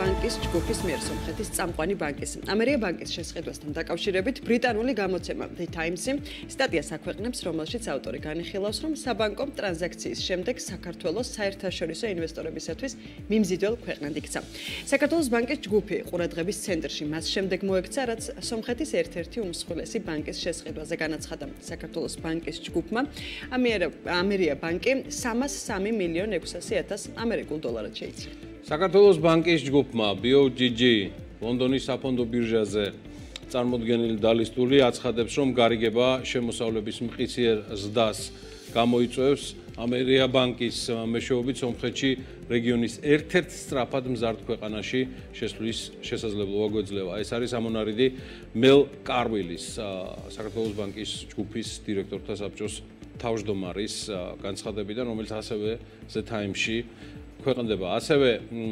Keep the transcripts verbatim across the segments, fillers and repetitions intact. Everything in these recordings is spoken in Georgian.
ბანკის ჯგუფის მიერ სომხეთის წამყვანი ბანკის ამერია ბანკის შესყიდვასთან დაკავშირებით ბრიტანული გამოცემა The Times-ი სტატიას აქვეყნებს, რომელშიც ავტორი განიხილავს, რომ საბანკო ტრანზაქციის შემდეგ საქართველოს საერთაშორისო ინვესტორებისათვის მიმზიდველ ქვეყნად იქცა. საქართველოს ბანკის ჯგუფი ყურადღების ცენტრში მას შემდეგ მოექცა, რაც სომხეთის ერთ-ერთი უმსხვილესი ბანკის შესყიდვაზე განაცხადა. საქართველოს ბანკის ჯგუფმა ამერია ბანკი სამას სამი მილიონ ექვსასი ათას ამერიკულ დოლარად შეიცვალა. საქართველოს ბანკის ჯგუფმა B O G G ლონდონის საფონდო ბირჟაზე წარმოდგენილი დალისტული აცხადებს, რომ გარიგება შემოსავლების მყისიერ ზრდას გამოიწვევს ამერია ბანკის მეშვეობით სომხეთში რეგიონის ერთ-ერთ სწრაფად მზარდ ქვეყანაში შესვლის შესაძლებლობა გვეძლევა. ეს არის ამონარიდი მელ კარვილის, საქართველოს ბანკის ჯგუფის დირექტორთა საბჭოს თავმჯდომარის განცხადებიდან, რომელიც ასევე The Times-ში ქვეყნდება. ასევე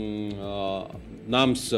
ნამს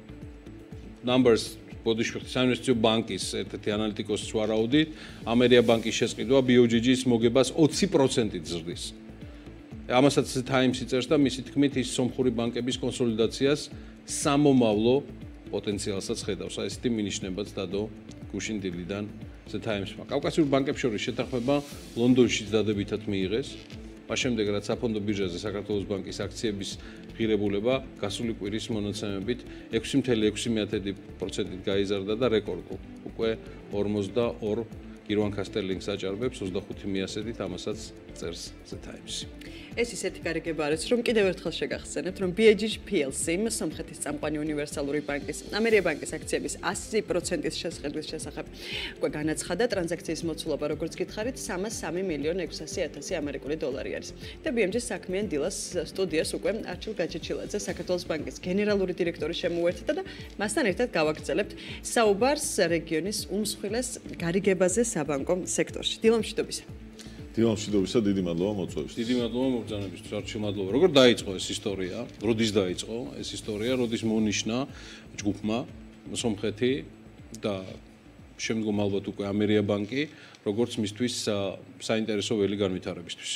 numbers ბოდიშვიხტის საინვესტიციო ბანკის ერთ-ერთი ანალიტიკოსის ვარაუდით, ამერია ბანკის შესყიდვა B O G G-ის მოგებას ოცი პროცენტით ზრდის. ამასაც The Times-ი წერს და მისი თქმით, ის სომხური ბანკების კონსოლიდაციას სამომავლო პოტენციალსაც ხედავს. ესეთი მინიშნებაც დადო გუშინდილიდან The Times-მა. კავკასიურ ბანკებს შორის შეთანხმება ლონდონშიც დადებითად მიიღეს. მას შემდეგ, რაც საფონდო ბირჟაზე საქართველოს ბანკის აქციების ღირებულება გასული კვირის მონაცემებით ექვსი კoma ექვსი პროცენტით გაიზარდა და რეკორდულ უკვე ორმოცდაორი გირვანქა სტერლინგს აჭარბებს ოცდახუთი მიასედით, ამასაც წერს The Times-ი. ეს ისეთი გარიგება არის, რომ კიდევ ერთხელ შეგახსენებთ, რომ B O G G P L C სომხეთის წამყვანი უნივერსალური ბანკის ამერია ბანკის აქციების ასი პროცენტის შესყიდვის შესახებ უკვე განაცხადა. ტრანზაქციის მოცულობა, როგორც გითხარით, სამას სამი მილიონ ექვსასი ათასი ამერიკული დოლარი არის. და B M G-ს საქმიან დილას სტუდიას უკვე არჩილ გაჩეჩილაძე, საქართველოს ბანკის გენერალური დირექტორი შემოუერთდა და მასთან ერთად გავაგრძელებთ საუბარს რეგიონის უმსხვილეს გარიგებაზე საბანკო სექტორში. დილა მშვიდობისა. დილა მშვიდობისა, დიდი მადლობა მოწვევისთვის. დიდი მადლობა მობრძანებისთვის, არჩილ მადლობა. როგორ დაიწყო ეს ისტორია? როდის დაიწყო ეს ისტორია? როდის მონიშნა ჯგუფმა სომხეთი და შემდგომ ალბათ უკვე ამერია ბანკი, როგორც მისთვის საინტერესო ველი განვითარებისთვის?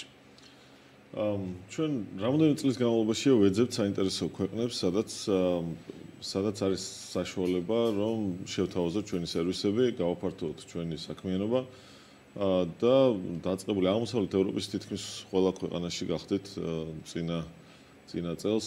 ჩვენ რამოდენიმე წლის განმავლობაშია ვეძებთ საინტერესო ქვეყნებს, სადაც სადაც არის საშუალება, რომ შევთავაზოთ ჩვენი სერვისები, გავაფართოვოთ ჩვენი საქმიანობა და დაწყებული აღმოსავლეთ ევროპის თითქმის ყველა ქვეყანაში გახდეთ წინა წინა წელს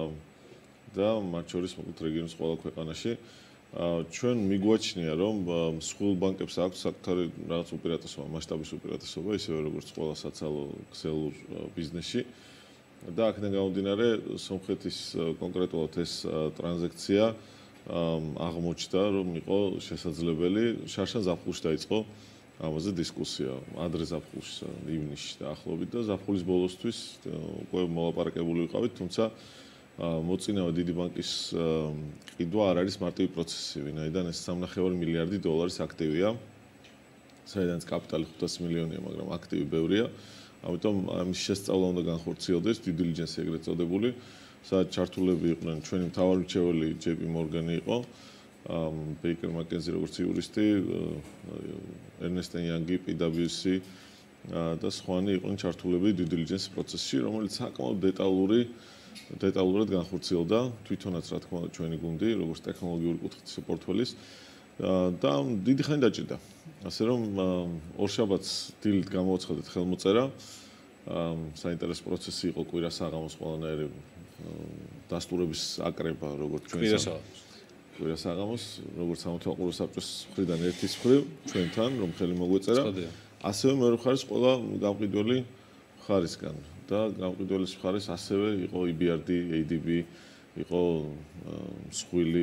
და მათ შორის მოკლედ რეგიონის ყველა ქვეყანაში. ჩვენ მიგვაჩნია, რომ მსხვილ ბანკებს აქვს საკუთარი რაღაც უპირატესობა, მასშტაბის უპირატესობა, ისევე როგორც ყველა საცალო ქსელურ ბიზნესში. და აქედან გამომდინარე, სომხეთის კონკრეტულად ეს ტრანზაქცია აღმოჩნდა, რომ იყო შესაძლებელი. შარშან ზაფხულში დაიწყო ამაზე დისკუსია, ადრე ზაფხულში, ივნისში დაახლოებით და ზაფხულის ბოლოსთვის უკვე მოლაპარაკებული ვიყავით, თუმცა მოწინავე დიდი ბანკის ყიდვა არ არის მარტივი პროცესი, ვინაიდან ეს სამნახევარი მილიარდი დოლარის აქტივია, საიდანაც კაპიტალი ხუთასი მილიონია, მაგრამ აქტივი ბევრია. ამიტომ ამის შესწავლა უნდა განხორციელდეს, due diligence ეგრეთ წოდებული, სადაც ჩართულები იყვნენ ჩვენი მთავარი მრჩეველი J P Morgan იყო, Baker McKenzie როგორც იურისტი, Ernst and Young, P W C და სხვანი იყვნენ ჩართულები due diligence პროცესში, რომელიც საკმაოდ დეტალური დეტალურად განხორციელდა, თვითონაც რა თქმა უნდა ჩვენი გუნდი, როგორც ტექნოლოგიური კუთხის პორტფელის და დიდი ხანი დაჭირდა. ასე რომ ორშაბათს დილით გამოაცხადეთ ხელმოწერა. საინტერესო პროცესი იყო კვირა საღამოს ყველანაირი დასტურების აკრება, როგორც ჩვენ კვირა საღამოს, როგორც სამოქალაქო საბჭოს მხრიდან ერთის მხრივ ჩვენთან, რომ ხელი მოგვეწერა. ასევე მეორე მხარეს ყველა გამყიდველი მხარისგან და გამყიდველის მხარეს ასევე იყო E B R D, A D B, იყო მსხვილი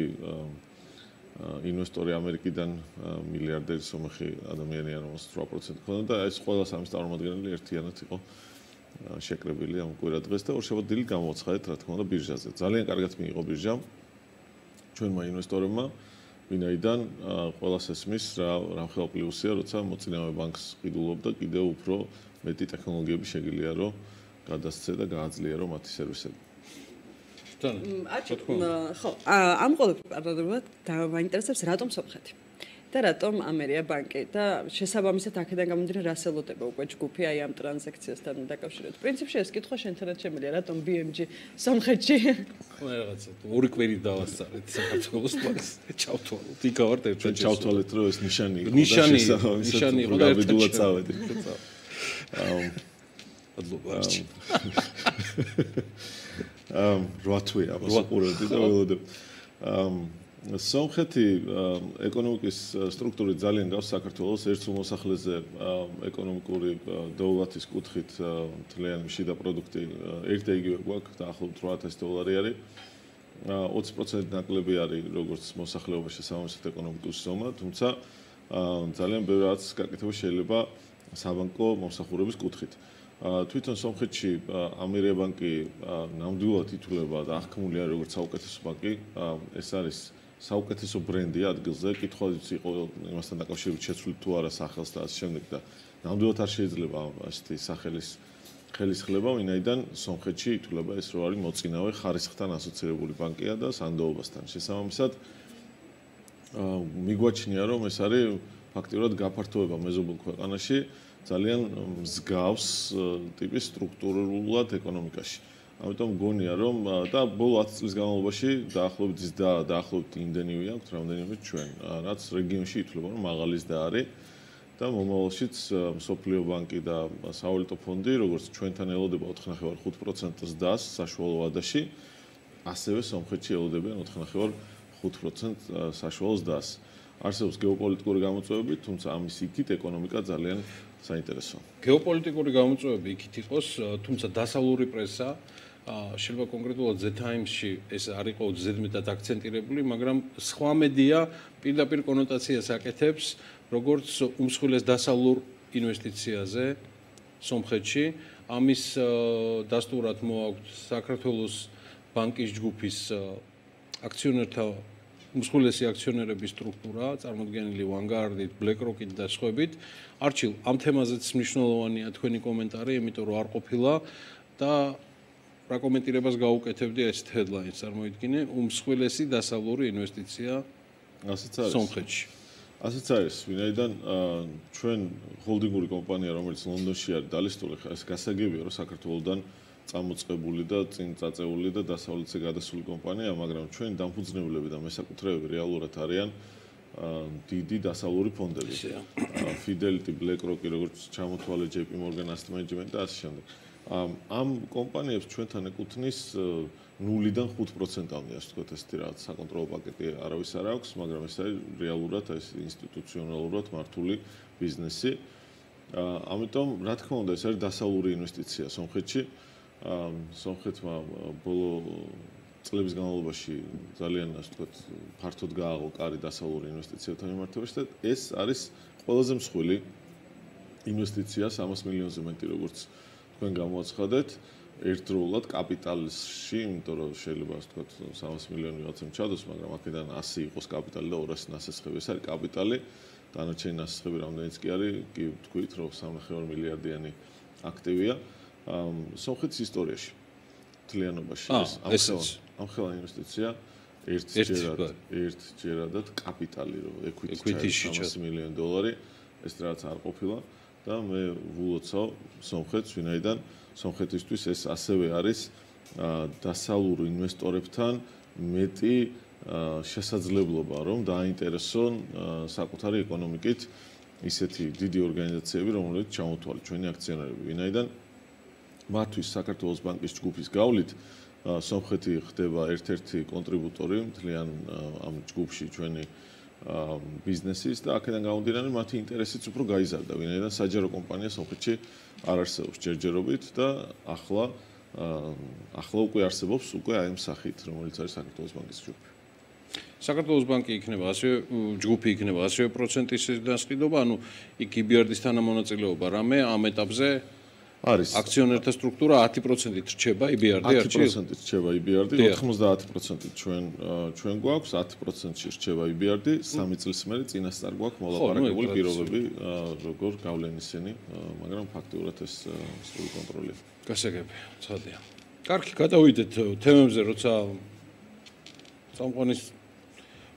ინვესტორი ამერიკიდან მილიარდერი სომეხი ადამიანია, რომელსაც ორი პროცენტი ჰქონდა და ეს ყველა სამის წარმომადგენელი ერთიანად იყო შეკრებილი ამ კვირა დღეს და ორშაბათ დილით გამოაცხადეთ, რა თქმა უნდა, ბირჟაზე. ძალიან კარგად მიიღო ბირჟა ჩვენმა ინვესტორებმა, ვინაიდან ყველას ესმის რა რამხელა პლუსია, როცა მოწინავე ბანკს ყიდულობდა, კიდევ უფრო მეტი ტექნოლოგიები შეგიძლია რომ გადასცე და გააძლიერო მათი სერვისები. ხო, ამ ყოველ პარალელურად დავაინტერესებს რატომ სომხეთი? და რატომ ამერია ბანკი და შესაბამისად აქედან გამომდინარე რა სელოდება უკვე ჯგუფი აი ამ ტრანზაქციასთან დაკავშირებით. პრინციპში ეს კითხვა შენთანაც შემიძლია, რატომ ბი ემ ჯი სომხეთში? ხო, რაღაცა ორი კვირი დავასწარეთ საქართველოს პლანს. ჩავთვალოთ, იქავართ ერთად. ჩავთვალეთ, რომ ეს ნიშანი იყო. ნიშანი, ნიშანი იყო და ერთად წავედით. აა ადლობარში. ამ რა თვია ამას უყურებდი და ველოდებ. ამ სომხეთი ეკონომიკის სტრუქტურით ძალიან გავს საქართველოს ერთ მოსახლეზე ეკონომიკური დოულათის კუთხით მთლიანი შიდა პროდუქტი ერთ იგივე გვაქვს დაახლოებით ორი ათასი დოლარი არის ოცი პროცენტი ნაკლები არის როგორც მოსახლეობაში სამომავლოდ ეკონომიკური ზომა თუმცა ძალიან ბევრი რაც გაკეთება შეიძლება საბანკო მომსახურების კუთხით თვითონ სომხეთში ამერია ბანკი ნამდვილად ითვლება და აღქმული არის როგორც საუკეთესო ბანკი ეს არის საუკეთესო ბრენდი ადგილზე კითხვაც იყო იმასთან დაკავშირებით შეცვლით თუ არა სახელს და ასე შემდეგ და ნამდვილად არ შეიძლება ასეთი სახელის ხელისხლება ვინაიდან სომხეთში ითვლება ეს რო არის მოწინავე ხარისხთან ასოცირებული ბანკია და სანდოობასთან შესაბამისად მიგვაჩნია რომ ეს არის ფაქტიურად გაფართოება მეზობელ ქვეყანაში ძალიან მსგავს ტიპის სტრუქტურულად ეკონომიკაში. ამიტომ მგონია რომ და ბოლო ათი წლის განმავლობაში დაახლოებით ზრდა დაახლოებით იმდენი ვიაქვთ რამდენიმე ჩვენ რაც რეგიონში ითვლება რომ მაღალი ზრდა არის და მომავალშიც მსოფლიო ბანკი და სავალუტო ფონდი როგორც ჩვენთან ელოდება ოთხი ნახევარ ხუთ პროცენტს ზრდას საშუალო ვადაში ასევე სომხეთში ელოდებიან ოთხი ნახევარ ხუთ პროცენტს საშუალო ზრდას. არსებობს გეოპოლიტიკური გამოწვევები, თუმცა ამის იქით ეკონომიკა ძალიან საინტერესოა. გეოპოლიტიკური გამოწვევები იქით იყოს, თუმცა დასავლური პრესა შეიძლება კონკრეტულად The Times-ში ეს არ იყო ზედმეტად აქცენტირებული, მაგრამ სხვა მედია პირდაპირ კონოტაციას აკეთებს, როგორც უმსხვილეს დასავლურ ინვესტიციაზე სომხეთში. ამის დასტურად მოაქვთ საქართველოს ბანკის ჯგუფის აქციონერთა უმსხვილესი აქციონერების სტრუქტურა, წარმოდგენილი Vanguard-ით, BlackRock-ით და სხვაებით. არჩილ, ამ თემაზეც მნიშვნელოვანია თქვენი კომენტარი, იმიტომ რომ არ ყოფილა და რა კომენტირებას გაუკეთებდი ეს headline-ს წარმოიდგინე, უმსხვილესი დასავლური ინვესტიცია ასეც არის სომხეთში. ასეც არის, ვინაიდან ჩვენ ჰოლდინგური კომპანია, რომელიც ლონდონში არის დალისტული, ეს გასაგებია, რომ საქართველოსდან წამოწყებული და წინ წაწეული და დასავლეთზე გადასული კომპანია, მაგრამ ჩვენ დამფუძნებლები და მესაკუთრეები რეალურად არიან დიდი დასავლური ფონდები. Fidelity, BlackRock-ი, როგორც ჩამოთვალე ჯეი პი Morgan Asset Management და ასე შემდეგ. ამ კომპანიებს ჩვენთან ეკუთვნის ნულიდან ხუთ პროცენტამდე, ასე ვთქვათ, ესეთი რაღაც საკონტროლო პაკეტი არავის არ აქვს, მაგრამ ეს არის რეალურად ეს ინსტიტუციონალურად მართული ბიზნესი. ამიტომ, რა თქმა უნდა, ეს არის დასავლური ინვესტიცია სომხეთში. სომხეთმა ბოლო წლების განმავლობაში ძალიან ასე ვთქვათ ფართოდ გააღო კარი დასავლური ინვესტიციათა მიმართებაში და ეს არის ყველაზე მსხვილი ინვესტიცია სამას მილიონზე მეტი როგორც თქვენ გამოაცხადეთ ერთდროულად კაპიტალში, იმიტომ რომ შეიძლება ასე ვთქვათ სამას მილიონი რაღაცამ ჩადოს, მაგრამ აქედან ასი იყოს კაპიტალი და ორასი ნასესხები. ეს არის კაპიტალი, დანარჩენი ნასესხები რამდენიც კი არის, კი ვთქვით, რომ სამი ნახევარ მილიარდიანი აქტივია. სომხეთის ისტორიაში მთლიანობაში ეს ამხელა ინვესტიცია ერთჯერადად კაპიტალი რო equity-ში სამასი მილიონი დოლარი ეს რაღაც არ ყოფილა და მე ვულოცავ სომხეთს ვინაიდან სომხეთისთვის ეს ასევე არის დასავლურ ინვესტორებთან მეტი შესაძლებლობა რომ დააინტერესონ საკუთარი ეკონომიკით ისეთი დიდი ორგანიზაციები რომლებიც ჩამოთვალეთ ჩვენი აქციონერები ვინაიდან მათთვის საქართველოს ბანკის ჯგუფის გავლით სომხეთი ხდება ერთ-ერთი კონტრიბუტორი მთლიან ამ ჯგუფში ჩვენი ბიზნესის და აქედან გამომდინარე მათი ინტერესიც უფრო გაიზარდა ვინაიდან საჯარო კომპანია სომხეთში არ არსებობს ჯერჯერობით და ახლა ახლა უკვე არსებობს უკვე აი ამ სახით რომელიც არის საქართველოს ბანკის ჯგუფი საქართველოს ბანკი იქნება ასევე ჯგუფი იქნება ასევე პროცენტის დასყიდობა ანუ იქ ი ბი არ დის თანამონაწილეობა რამე ამ ეტაპზე არის აქციონერთა სტრუქტურა ათი პროცენტით რჩება ი ბი არ დი ათი პროცენტით რჩება ი ბი არ დი ოთხმოცდაათი პროცენტით ჩვენ ჩვენ გვაქვს ათი პროცენტში რჩება ი ბი არ დი სამი წლის მერე წინასწარ გვაქვს მოლაპარაკებული პირობები როგორ გავლენ ისინი მაგრამ ფაქტიურად ეს სრული კონტროლია გასაგები ცხადია კარგი გადავიდეთ თემებზე როცა წამყვანის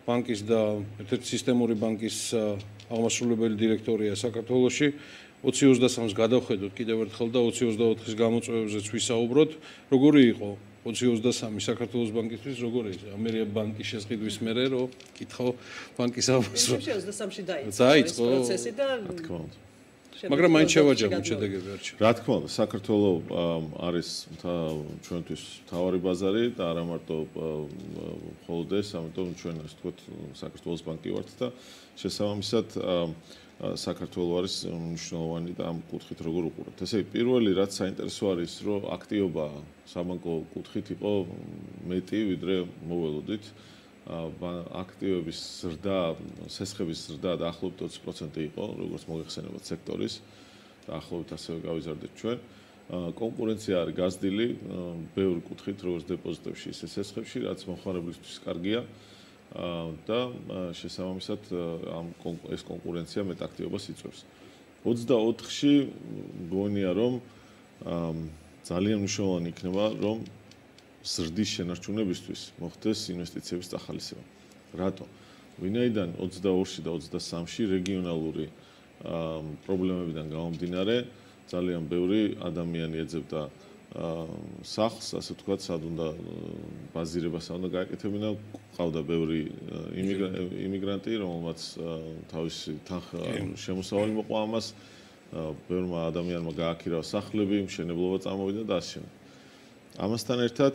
ბანკის და ერთ-ერთი სისტემური ბანკის აღმასრულებელი დირექტორია საქართველოში. ოცი ოცდასამს გადავხედოთ კიდევ ერთხელ და ოცი ოცდაოთხის გამოწვევებზეც ვისაუბროთ. როგორი იყო ოცი ოცდასამი საქართველოს ბანკისთვის, როგორი ამერია ბანკის შესყიდვის მერე, რომ კითხო ბანკის აღმასრულებელი. ოცი ოცდასამში დაიწყო დაიწყო პროცესი და თქმა უნდა. მაგრამ მაინც შევაჯამოთ შედეგები არჩევ. რა თქმა უნდა, საქართველოს არის ჩვენთვის მთავარი ბაზარი და არა მარტო მხოლოდ ეს, ამიტომ ჩვენ ასე ვთქვათ, საქართველოს ბანკი ვართ და შესაბამისად საქართველოს არის მნიშვნელოვანი და ამ კუთხით როგორ უყურებთ. ესე იგი, პირველი რაც საინტერესო არის, რომ აქტივობა საბანკო კუთხით იყო მეტი, ვიდრე მოველოდით. აქტივების ზრდა, სესხების ზრდა დაახლოებით ოცი პროცენტი იყო, როგორც მოიხსენებათ სექტორის, დაახლოებით ასევე გავიზარდეთ ჩვენ. კონკურენცია არის გაზრდილი, ბევრი კუთხით, როგორც დეპოზიტებში, ისე სესხებში, რაც მომხმარებლისთვის კარგია და შესაბამისად ამ ეს კონკურენცია მეტ აქტივობას იწვევს. ოცდაოთხში მგონია, რომ ძალიან მნიშვნელოვანი იქნება, რომ ზრდის შენარჩუნებისთვის მოხდეს ინვესტიციების წახალისება. რატო? ვინაიდან ოცდაორში და ოცდასამში რეგიონალური პრობლემებიდან გამომდინარე ძალიან ბევრი ადამიანი ეძებდა სახლს, ასე ვთქვათ, სად უნდა ბაზირებას უნდა გააკეთებინა, ყავდა ბევრი იმიგრანტი, რომელმაც თავისი თანხა შემოსავალი მოყვა ამას, ბევრმა ადამიანმა გააქირავა სახლები, მშენებლობა წამოვიდა და ასე შემდეგ. ამასთან ერთად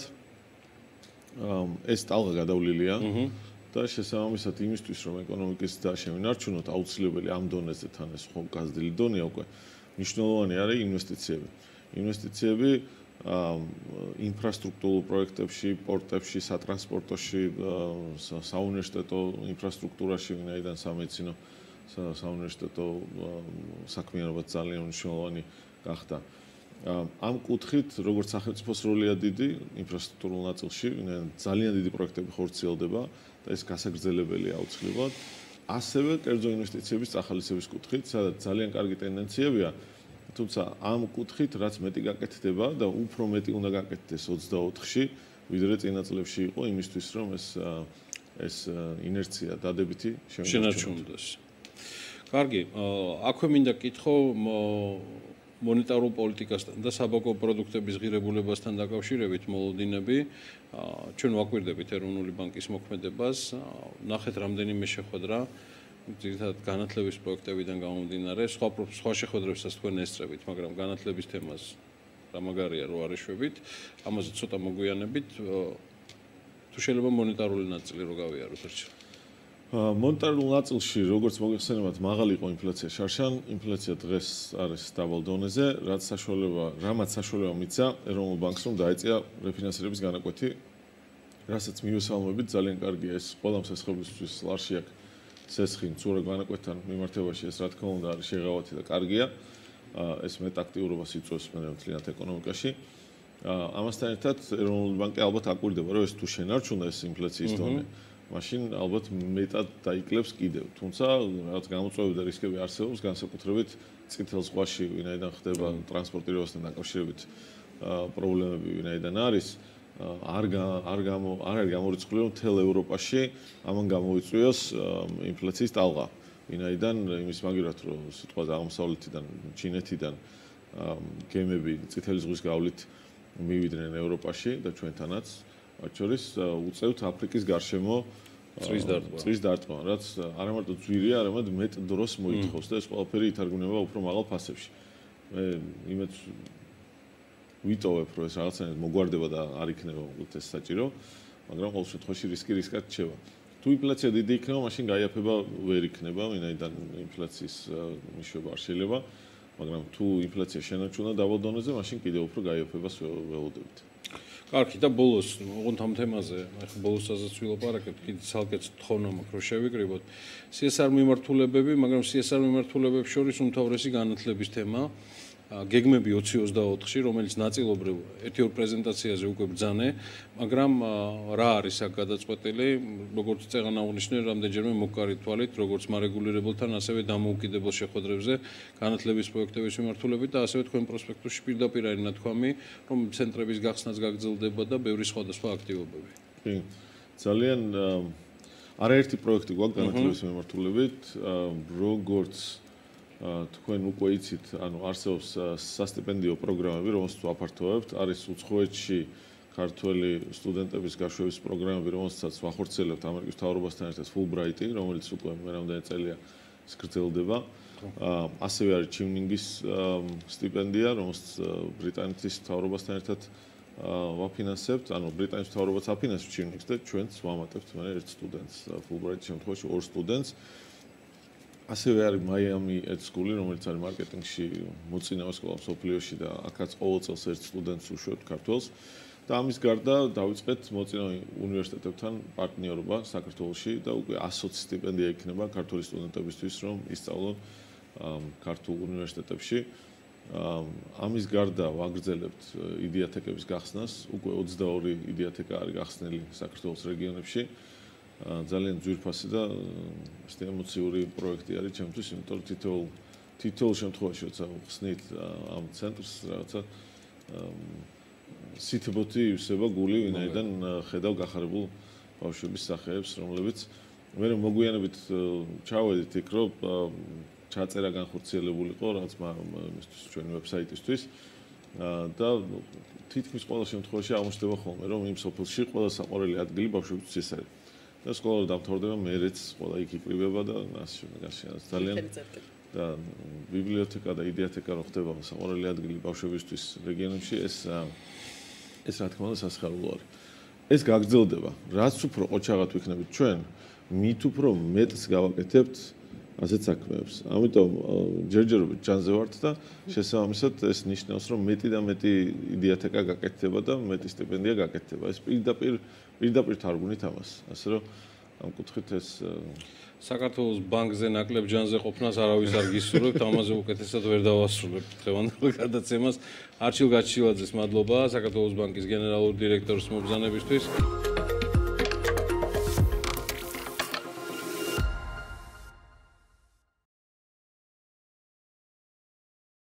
ეს ტალღა გადავლილია და შესაბამისად იმისთვის რომ ეკონომიკის ზრდა შევინარჩუნოთ აუცილებელი ამ დონეზე თან ეს ხო გაზრდილი დონეა უკვე მნიშვნელოვანი არის ინვესტიციები. ინვესტიციები ინფრასტრუქტურულ პროექტებში, პორტებში, სატრანსპორტოში, საუნივერსიტეტო ინფრასტრუქტურაში, ვინაიდან სამედიცინო საუნივერსიტეტო საქმიანობა ძალიან მნიშვნელოვანი გახდა. ამ კუთხით, როგორც სახელმწიფოს როლია დიდი ინფრასტრუქტურულ ნაწილში, ძალიან დიდი პროექტები ხორციელდება და ეს გასაგრძელებელია აუცილებლად. ასევე კერძო ინვესტიციების წახალისების კუთხით, სადაც ძალიან კარგი ტენდენციებია, თუმცა ამ კუთხით რაც მეტი გაკეთდება და უფრო მეტი უნდა გაკეთდეს ოცდაოთხში, ვიდრე წინა წლებში იყო იმისთვის, რომ ეს ეს ინერცია დადებითი შენარჩუნდეს. კარგი, აქვე მინდა კითხო მონეტარულ პოლიტიკასთან და საბანკო პროდუქტების ღირებულებასთან დაკავშირებით მოლოდინები. ჩვენ ვაკვირდებით ეროვნული ბანკის მოქმედებას, ნახეთ რამდენიმე შეხვედრა, ძირითადად განათლების პროექტებიდან გამომდინარე, სხვა სხვა შეხვედრებსაც თქვენ ესწრებით, მაგრამ განათლების თემას რა მაგარია რო არ ეშვებით, ამაზე ცოტა მოგვიანებით. თუ შეიძლება მონეტარული ნაწილი რო გავიაროთ ერთხელ. მონეტარულ ნაწილში, როგორც მოგეხსენებათ, მაღალი იყო ინფლაცია შარშან, ინფლაცია დღეს არის დაბალ დონეზე, რაც საშუალება, რამაც საშუალება მისცა ეროვნულ ბანკს, რომ დაეწია რეფინანსირების განაკვეთი, რასაც მივესალმებით, ძალიან კარგია ეს ყველა მსესხებლისთვის ლარში აქვს სესხი მცურავ განაკვეთთან მიმართებაში, ეს რა თქმა უნდა არის შეღავათი და კარგია. ეს მეტ აქტიურობას იწვევს მთლიანად ეკონომიკაში. ამასთან ერთად ეროვნული ბანკი ალბათ აკვირდება, რომ ეს თუ შენარჩუნდა ეს ინფლაციის დონე, მაშინ ალბათ მეტად დაიკლებს კიდევ. თუმცა რაღაც გამოწვევები და რისკები არსებობს, განსაკუთრებით წითელ ზღვაში, ვინაიდან ხდება ტრანსპორტირებასთან დაკავშირებით პრობლემები, ვინაიდან არის, არ არ გამო არ არის გამორიცხული, რომ მთელ ევროპაში ამან გამოიწვიოს ინფლაციის ტალღა. ვინაიდან იმის მაგივრად, რომ სიტყვაზე აღმოსავლეთიდან, ჩინეთიდან გემები წითელი ზღვის გავლით მივიდნენ ევროპაში და ჩვენთანაც მათ შორის უწევთ აფრიკის გარშემო წრის დარტყმა. წრის დარტყმა, რაც არა მარტო ძვირია, არამედ მეტ დროს მოითხოვს და ეს ყველაფერი ითარგმნება უფრო მაღალ ფასებში. მე იმეც ვიტოვებ, რომ ეს რაღაცნაირად მოგვარდება და არ იქნება უბრალოდ ეს საჭირო, მაგრამ ყოველ შემთხვევაში რისკი რისკად რჩება. თუ ინფლაცია დიდი იქნება, მაშინ გაიაფება ვერ იქნება, ვინაიდან ინფლაციის მიშვება არ შეიძლება, მაგრამ თუ ინფლაცია შენარჩუნა დაბალ დონეზე, მაშინ კიდევ უფრო გაიაფებას ველოდებით. კარგი და ბოლოს, ოღონდ ამ თემაზე, ახლა ბოლოსაზეც ვილაპარაკებთ, კიდე ცალკე თხოვნა მაქვს, რომ შევიკრიბოთ. სი ეს არ მიმართულებები, მაგრამ სი ეს არ მიმართულებებს შორის უმთავრესი განათლების თემა. გეგმები ოცი ოცდაოთხში, რომელიც ნაწილობრივ ერთ-ორ პრეზენტაციაზე უკვე ბრძანე, მაგრამ რა არის აქ გადაწყვეტილი, როგორც წეგან აღნიშნე, რამდენჯერმე მოკარი თვალით, როგორც მარეგულირებელთან, ასევე დამოუკიდებელ შეხვედრებზე განათლების პროექტების მიმართულებით და ასევე თქვენ პროსპექტუსში პირდაპირ არის ნათქვამი, რომ ცენტრების გახსნაც გაგრძელდება და ბევრი სხვადასხვა აქტივობები. კი, ძალიან არაერთი პროექტი გვაქვს განათლების მიმართულებით, როგორც თქვენ უკვე იცით, ანუ არსებობს სასტიპენდიო პროგრამები, რომელსაც ვაფართოვებთ, არის უცხოეთში ქართველი სტუდენტების გაშვების პროგრამები, რომელსაც ვახორციელებთ ამერიკის მთავრობასთან ერთად Fulbright-ი, რომელიც უკვე მე რამდენი წელია გრძელდება. ასევე არის ჩივნინგის სტიპენდია, რომელსაც ბრიტანეთის მთავრობასთან ერთად ვაფინანსებთ, ანუ ბრიტანეთის მთავრობაც აფინანსებს ჩივნინგს და ჩვენც ვამატებთ მე ერთ სტუდენტს, Fulbright-ის შემთხვევაში ორ სტუდენტს. ასევე არის Miami Ed School, რომელიც არის მარკეტინგში მოწინავე სკოლა მსოფლიოში და აქაც ყოველ წელს ერთ სტუდენტს უშვებთ ქართველს. და ამის გარდა დავიწყეთ მოწინავე უნივერსიტეტებთან პარტნიორობა საქართველოში და უკვე ასოცი სტიპენდია იქნება ქართული სტუდენტებისთვის, რომ ისწავლონ ქართულ უნივერსიტეტებში. ამის გარდა ვაგრძელებთ იდეათეკების გახსნას, უკვე ოცდაორი იდეათეკა არის გახსნილი საქართველოს რეგიონებში. ძალიან ძვირფასი და ემოციური პროექტი არის ჩემთვის, იმიტომ რომ თითოეულ თითოეულ შემთხვევაში როცა ვხსნით ამ ცენტრს რაღაცა სითბოთი ივსება გული, ვინაიდან ხედავ გახარებულ ბავშვების სახეებს, რომლებიც მე მოგვიანებით ჩავედით იქ, რომ ჩაწერა განხორციელებულიყო რაღაც იმისთვის ჩვენი ვებსაიტისთვის და თითქმის ყველა შემთხვევაში აღმოჩნდება ხოლმე, რომ იმ სოფელში ყველა საყვარელი ადგილი ბავშვებისთვის ეს არის. და სკოლა დამთავრდება, მერეც ყველა იქ იკრიბება და ასე შემდეგ ძალიან და ბიბლიოთეკა და იდეათეკა რო ხდება საყვარელი ადგილი ბავშვებისთვის რეგიონებში, ეს ეს რა თქმა უნდა სასიხარულო არის. ეს გაგრძელდება. რაც უფრო ყოჩაღად ვიქნებით ჩვენ, მით უფრო მეტს გავაკეთებთ ასეთ საქმეებს. ამიტომ ჯერჯერობით ჯანზე ვართ და შესაბამისად ეს ნიშნავს, რომ მეტი და მეტი იდეათეკა გაკეთდება და მეტი სტიპენდია გაკეთდება. ეს პირდაპირ პირდაპირ თარგმნით ამას. ასე რომ ამ კუთხით ეს საქართველოს ბანკზე ნაკლებ ჯანზე ყოფნას არავის არ გისურვებთ, ამაზე უკეთესად ვერ დავასრულებთ დღევანდელ გადაცემას. არჩილ გაჩილაძეს მადლობა, საქართველოს ბანკის გენერალური დირექტორის მობრძანებისთვის.